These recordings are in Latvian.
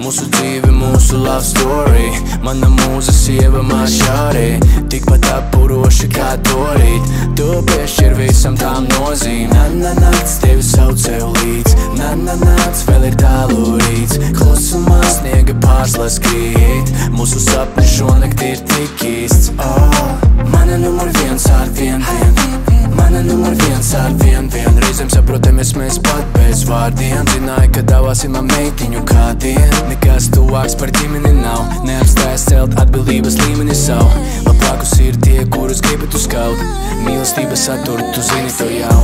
Mūsu dzīve, mūsu love story. Mana mūza sieva mašārī, tikpat appuroši kā torīt. Tu piešķir visam tām nozīm. Nakts tevi sauc sev līdz. Nakts vēl ir tālu rīts. Klusumā sniega pārslas krīt. Mūsu sapni šonakt ir tik īsts. Mana numur viens ar vien. Mana numur viens ar vien. Reizēm saprotamies mēs pat bez vārdiem. Zināju, ka dāvāsim man meitiņu kādien. Nekas tuvāks par ģimeni nav. Neapstājas celt atbildības līmeni savu. Labākus ir tie, kurus gribi tu skaut. Mīlestība satur, tu zini to jau.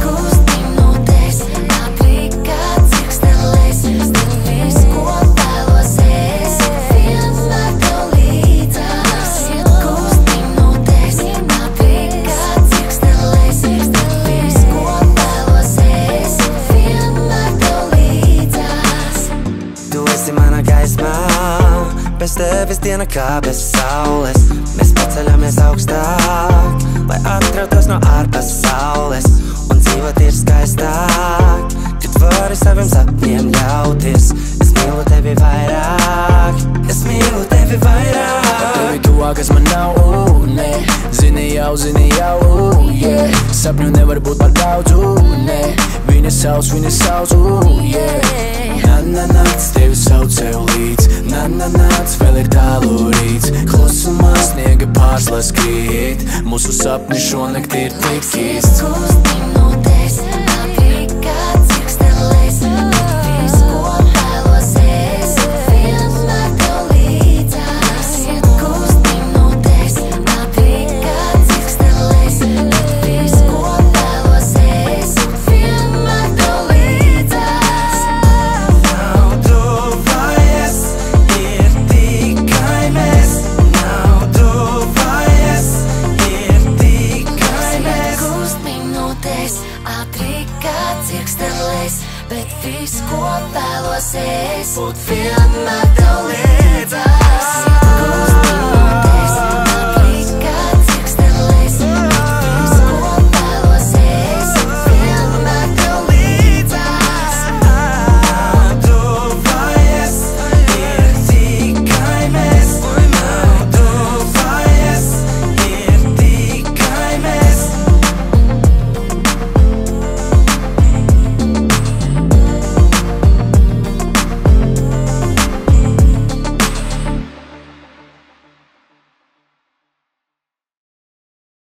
Bez tevis diena kā bez saules. Mēs paceļamies augstāk, lai attrautos no ārpasaules. Un dzīvot ir skaistāk, kad vari saviem sapņiem ļauties. Es mīlu tevi vairāk, es mīlu tevi vairāk. Par tevi tuvākas man nav, ne. Zini jau, yeah. Sapņu nevar būt par daudz, ne. Viņa sauc, yeah. Nakts tevi sauc sev līdz. Nakts vēl ir tālu rīts. Klusumā sniega pārslas krīt. Mūsu sapni šonakt ir tik īsts. Bet viss, ko vēlos es, būt vienmēr tev līdzās.